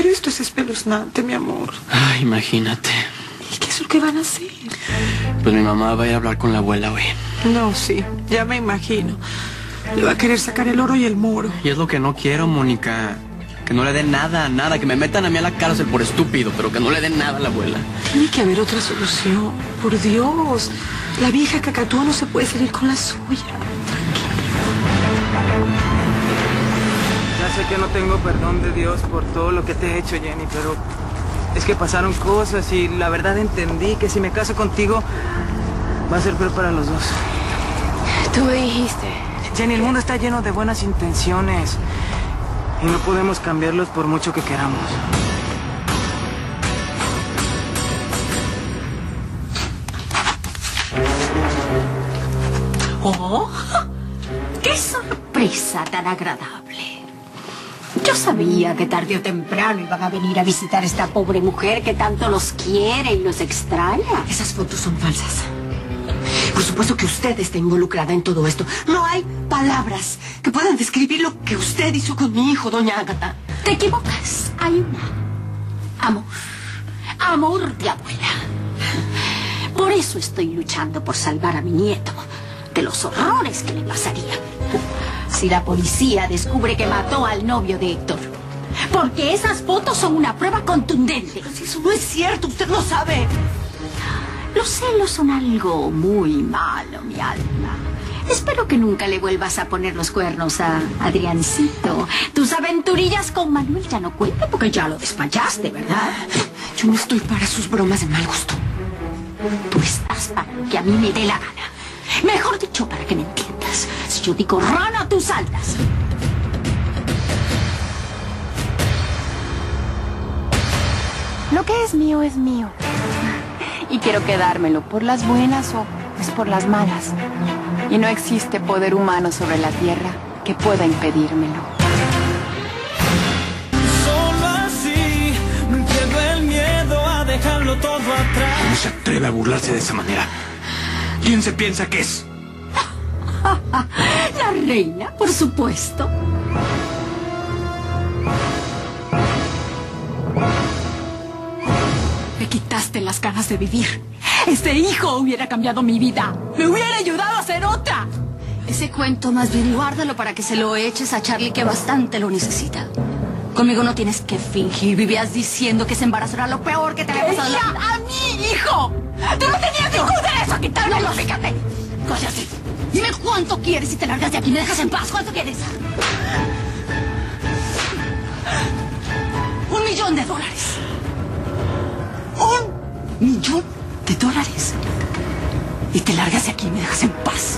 Pero esto es espeluznante, mi amor. Ay, imagínate. ¿Y qué es lo que van a hacer? Pues mi mamá va a ir a hablar con la abuela hoy. No, sí, ya me imagino. Le va a querer sacar el oro y el moro. Y es lo que no quiero, Mónica. Que no le den nada, nada. Que me metan a mí a la cárcel por estúpido, pero que no le den nada a la abuela. Tiene que haber otra solución. Por Dios. La vieja cacatúa no se puede salir con la suya. Ya sé que no tengo perdón de Dios por todo lo que te he hecho, Jenny, pero es que pasaron cosas y la verdad entendí que si me caso contigo va a ser peor para los dos. Tú me dijiste. Jenny, el mundo está lleno de buenas intenciones y no podemos cambiarlos por mucho que queramos. ¡Oh! ¡Qué sorpresa tan agradable! Yo sabía que tarde o temprano iban a venir a visitar a esta pobre mujer que tanto los quiere y los extraña. Esas fotos son falsas. Por supuesto que usted está involucrada en todo esto. No hay palabras que puedan describir lo que usted hizo con mi hijo, doña Ágata. Te equivocas. Hay amor. Amor de abuela. Por eso estoy luchando por salvar a mi nieto de los horrores que le pasarían si la policía descubre que mató al novio de Héctor. Porque esas fotos son una prueba contundente. Pero si eso no es cierto, usted lo sabe. Los celos son algo muy malo, mi alma. Espero que nunca le vuelvas a poner los cuernos a Adriancito. Tus aventurillas con Manuel ya no cuentan porque ya lo despachaste, ¿verdad? Yo no estoy para sus bromas de mal gusto. Tú estás para lo que a mí me dé la gana. Mejor dicho, para que me entiendas. Si yo digo rana, tú saltas. Lo que es mío es mío. Y quiero quedármelo por las buenas o pues por las malas. Y no existe poder humano sobre la tierra que pueda impedírmelo. Solo así pierdo el miedo a dejarlo todo atrás. ¿Cómo se atreve a burlarse de esa manera? ¿Quién se piensa que es? La reina, por supuesto. Me quitaste las ganas de vivir. Ese hijo hubiera cambiado mi vida. Me hubiera ayudado a ser otra. Ese cuento más bien guárdalo para que se lo eches a Charlie, que bastante lo necesita. Conmigo no tienes que fingir. Vivías diciendo que ese embarazo era lo peor que te había pasado. ¡A mi hijo! ¡Tú no tenías ningún derecho a quitármelo! ¡Fíjate! ¡Cállate! Dime cuánto quieres y te largas de aquí. Me dejas en paz. ¿Cuánto quieres? $1 millón. $1 millón. Y te largas de aquí y me dejas en paz.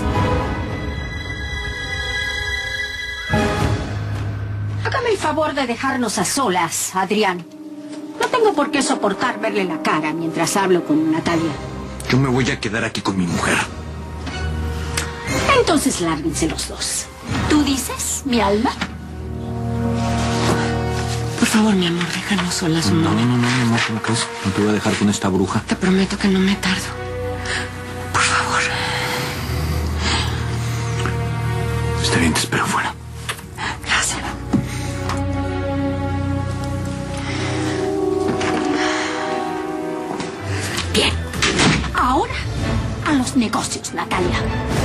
Hágame el favor de dejarnos a solas, Adrián. No tengo por qué soportar verle la cara mientras hablo con Natalia. Yo me voy a quedar aquí con mi mujer. Entonces lárguense los dos. ¿Tú dices, mi alma? Por favor, mi amor, déjanos solas un momento. No, ¿cómo crees? No te voy a dejar con esta bruja. Te prometo que no me tardo. Por favor. Está bien, te espero fuera. Gracias. Bien. Ahora, a los negocios, Natalia.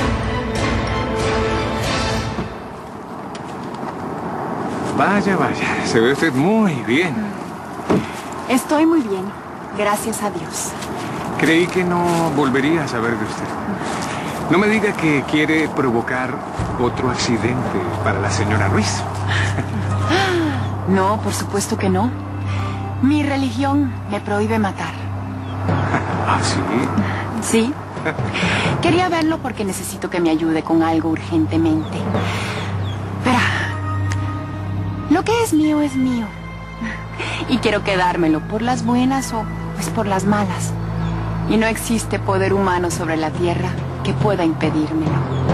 Vaya, se ve usted muy bien. Estoy muy bien, gracias a Dios. Creí que no volvería a saber de usted. No me diga que quiere provocar otro accidente para la señora Ruiz. No, por supuesto que no. Mi religión me prohíbe matar. ¿Ah, sí? Sí. Quería verlo porque necesito que me ayude con algo urgentemente. Verá, lo que es mío es mío. Y quiero quedármelo por las buenas o pues por las malas. Y no existe poder humano sobre la tierra que pueda impedírmelo.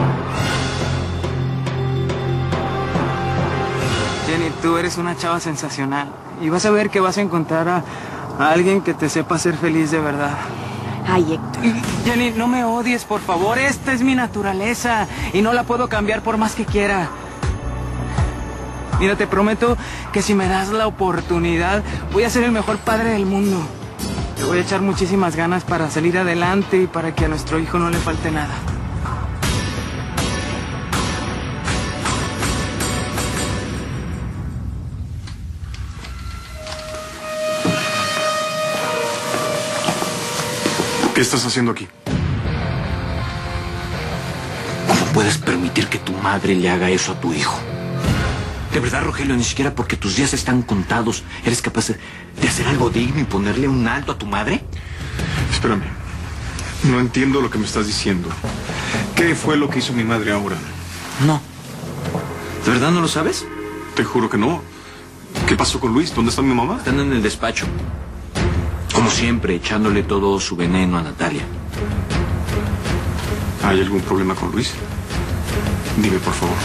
Jenny, tú eres una chava sensacional. Y vas a ver que vas a encontrar a alguien que te sepa ser feliz de verdad. Ay, Héctor. Jenny, no me odies, por favor. Esta es mi naturaleza y no la puedo cambiar por más que quiera. Mira, te prometo que si me das la oportunidad, voy a ser el mejor padre del mundo. Le voy a echar muchísimas ganas para salir adelante y para que a nuestro hijo no le falte nada. ¿Qué estás haciendo aquí? ¿Cómo puedes permitir que tu madre le haga eso a tu hijo? De verdad, Rogelio, ni siquiera porque tus días están contados, ¿eres capaz de hacer algo digno y ponerle un alto a tu madre? Espérame. No entiendo lo que me estás diciendo. ¿Qué fue lo que hizo mi madre ahora? No. ¿De verdad no lo sabes? Te juro que no. ¿Qué pasó con Luis? ¿Dónde está mi mamá? Están en el despacho. Como siempre, echándole todo su veneno a Natalia. ¿Hay algún problema con Luis? Dime, por favor.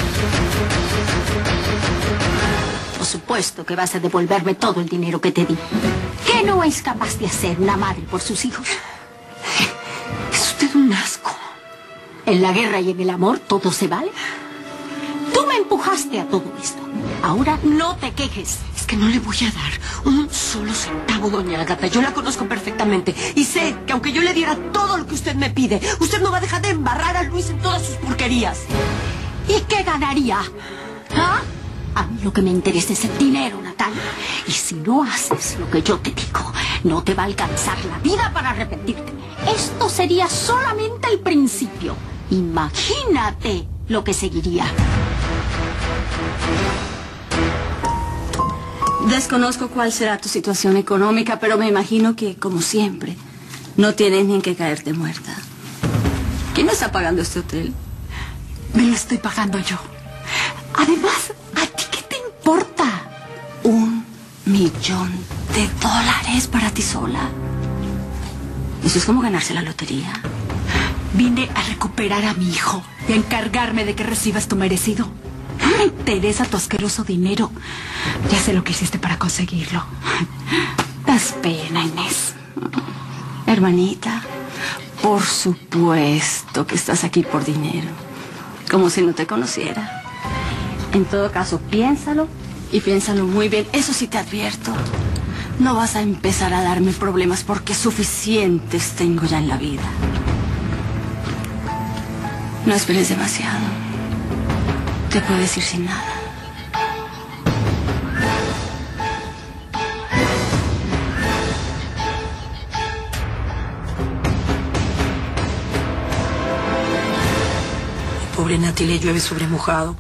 Por supuesto que vas a devolverme todo el dinero que te di. ¿Qué no es capaz de hacer una madre por sus hijos? Es usted un asco. En la guerra y en el amor todo se vale. Tú me empujaste a todo esto. Ahora no te quejes. Es que no le voy a dar un solo centavo, doña Ágata. Yo la conozco perfectamente. Y sé que aunque yo le diera todo lo que usted me pide, usted no va a dejar de embarrar a Luis en todas sus porquerías. ¿Y qué ganaría? ¿Ah? A mí lo que me interesa es el dinero, Natalia. Y si no haces lo que yo te digo, no te va a alcanzar la vida para arrepentirte. Esto sería solamente el principio. Imagínate lo que seguiría. Desconozco cuál será tu situación económica, pero me imagino que, como siempre, no tienes ni en qué caerte muerta. ¿Quién está pagando este hotel? Me lo estoy pagando yo. Además, ¿a ti qué te importa? $1 millón para ti sola. Eso es como ganarse la lotería. Vine a recuperar a mi hijo y a encargarme de que recibas tu merecido. No me interesa tu asqueroso dinero. Ya sé lo que hiciste para conseguirlo. Das pena, Inés. Hermanita, por supuesto que estás aquí por dinero. Como si no te conociera. En todo caso, piénsalo y piénsalo muy bien. Eso sí te advierto. No vas a empezar a darme problemas porque suficientes tengo ya en la vida. No esperes demasiado. Te puedes ir sin nada. Pobre Nati, le llueve sobre mojado.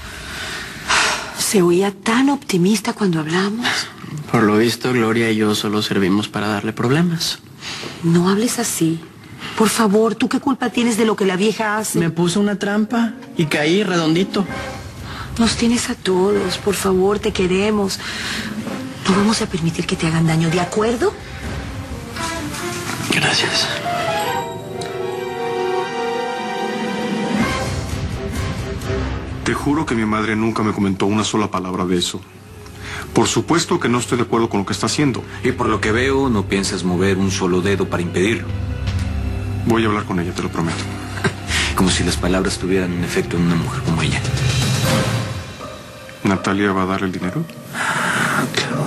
Se oía tan optimista cuando hablamos. Por lo visto, Gloria y yo solo servimos para darle problemas. No hables así. Por favor, ¿tú qué culpa tienes de lo que la vieja hace? Me puso una trampa y caí redondito. Nos tienes a todos, por favor, te queremos. No vamos a permitir que te hagan daño, ¿de acuerdo? Gracias. Te juro que mi madre nunca me comentó una sola palabra de eso. Por supuesto que no estoy de acuerdo con lo que está haciendo. Y por lo que veo, no piensas mover un solo dedo para impedirlo. Voy a hablar con ella, te lo prometo. Como si las palabras tuvieran un efecto en una mujer como ella. ¿Natalia va a dar el dinero? Claro.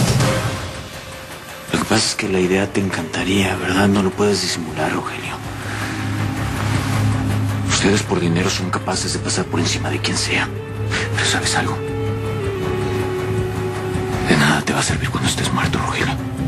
Lo que pasa es que la idea te encantaría, ¿verdad? No lo puedes disimular, Rogelio. Ustedes por dinero son capaces de pasar por encima de quien sea. Pero ¿sabes algo? De nada te va a servir cuando estés muerto, Rogelio.